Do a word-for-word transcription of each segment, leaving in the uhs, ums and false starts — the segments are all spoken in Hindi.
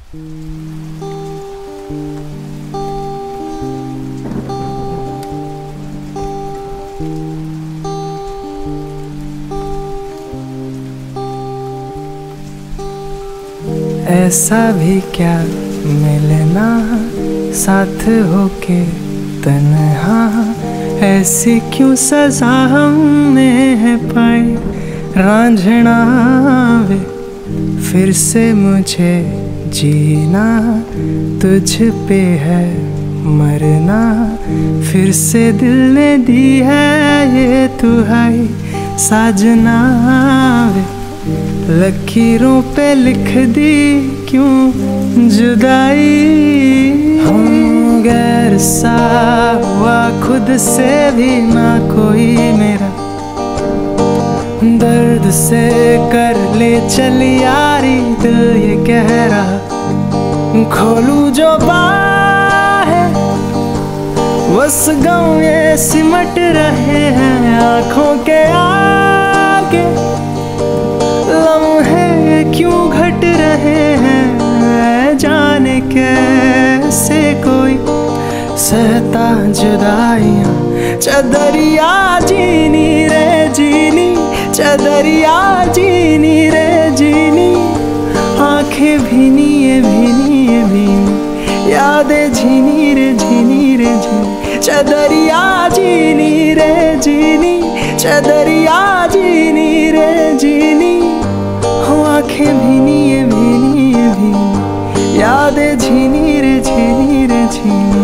ऐसा भी क्या मिलना साथ होके तन्हा, ऐसी क्यों सजा हमने है पाई। रांझना वे फिर से मुझे जीना, तुझ पे है मरना, फिर से दिल ने दी है ये तुहाई। साजना वे लकीरों पे लिख दी क्यों जुदाई। हम गैर सा हुआ खुद से भी ना कोई मेरा, दर्द से कर ले चल यारी दिल ये कह रहा। खोलू जो बाहें बस गम ये सिमट रहे हैं आँखों के आगे। लम्हे क्यों घट रहे हैं जाने कैसे कोई सहता जुदाइयाँ। चदरिया जीनी रे जीनी, चदरिया जीनी रे जीनी। आंखें भीनी ये भीनी ये भीनी, यादें झीनी रे झीनी रे झीनी। चदरिया जीनी रे जीनी, चदरिया जीनी रे जीनी। हो आंखें भीनी ये भीनी ये भीनी, यादें झीनी रे झीनी रे झीनी।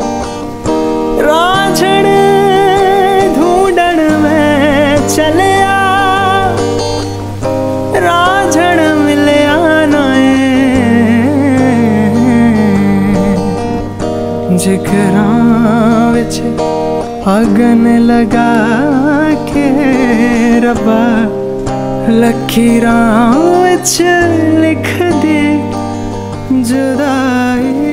रांझण ढूंढण में चले आ, रांझण मिले आना जिगरां विच अगन लगा के रब्बा। लकीरां विच लिख दे जुदाई।